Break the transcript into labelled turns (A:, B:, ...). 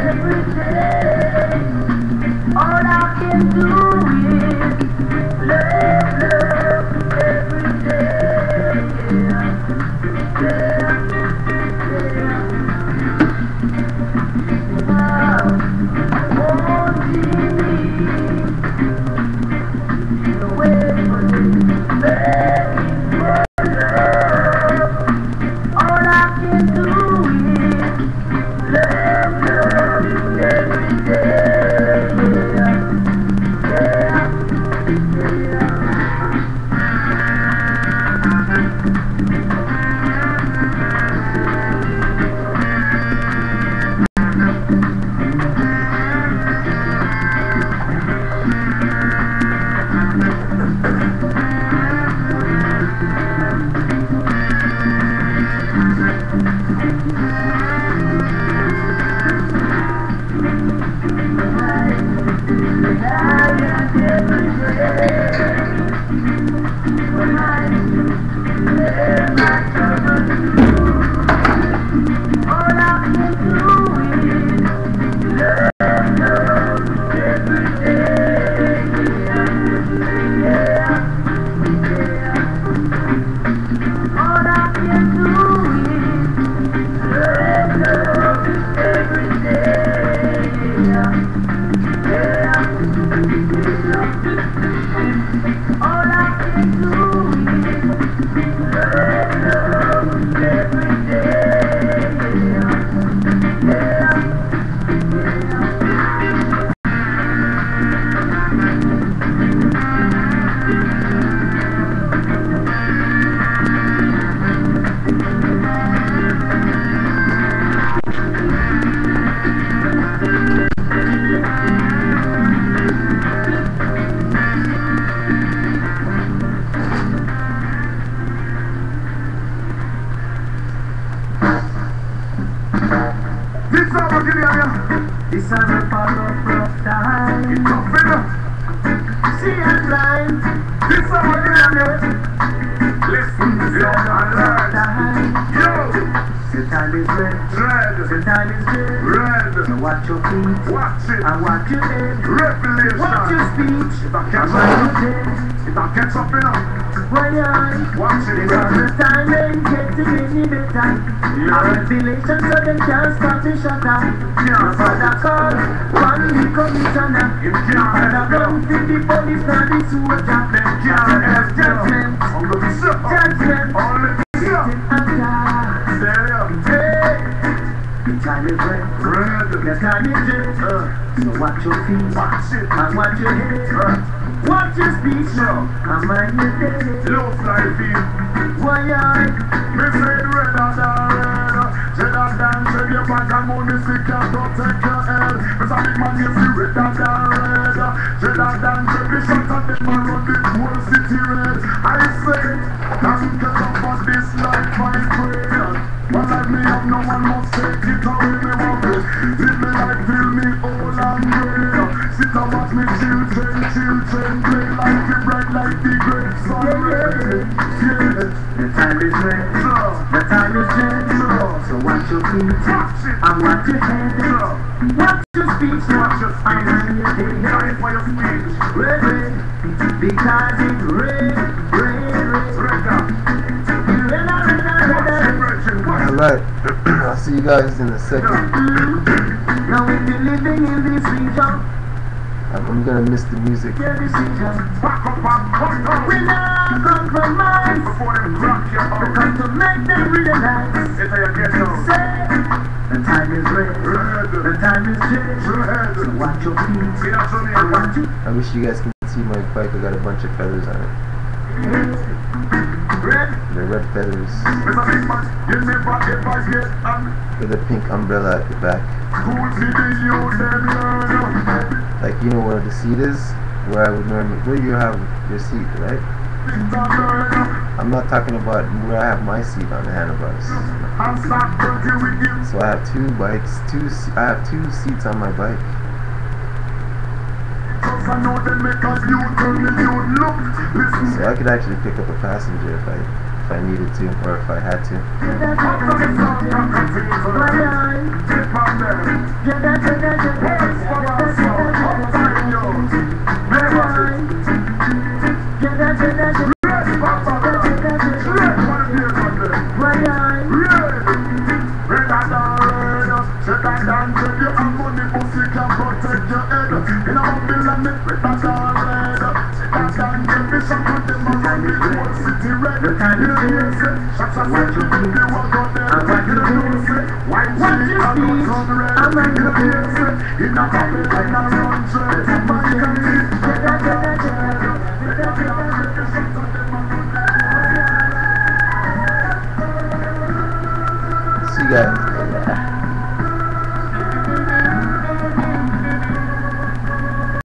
A: every day. All I can do is love, love every day. Yeah, yeah. Wanting me, the way for me, begging for love. All I can do is love, love every day.
B: This is a part of rough time. It's tough enough. See I'm blind. This is what you know. Listen to the time. Yo. The time is red. The time is red. So watch your feet. Watch it. And watch your head. Revelation. Watch your speech. If I catch up, if I catch up enough. Watch it. Because the time ain't getting any better. Our revelation so they can't stop the shutter. Your father call, one week commissioner. Father run to the police and the soldier. There's judgment, sitting the time is red, the time is red. So watch your feet, and watch your head. Watch your speech now, and mind your day.
C: Love life in.
B: Why I?
C: Me say red and red. Shed your back and money sick and don't take your head. Me say big man you see red and red. Shed the shot and them a run the whole city red. I say, don't get up for this life my friend. One life me have no one must take it away me want it. Live me life till me old and grey. Sit and watch me children play like the bright like the great sun red.
B: The time is red, the time is red. So watch your feet and watch your head. Watch your speech and mind your day.
C: Time for your speech.
B: Red, because it's red.
D: Alright, I'll see you guys in a second.
B: Now if you're living in this region,
D: I'm gonna miss the music.
B: your decision. We not compromise.
C: Before them rock your
B: We
C: house.
B: come to make them realize.
C: It's how you get down.
B: Say, the time is red. The time is red. So watch your feet and watch it.
D: I wish you guys can see my bike. I got a bunch of feathers on it.
B: Red.
D: They're red feathers
C: Mr. Big Man, you never ever get on.
D: with a pink umbrella at the back.
C: School city, you them learn.
D: Like, you know where the seat is? Where I would normally, where you have your seat, right? I'm not talking about where I have my seat on the handlebars. So I have two bikes, I have two seats on my bike. So I could actually pick up a passenger if I if I needed to or if I had to.
A: What you see,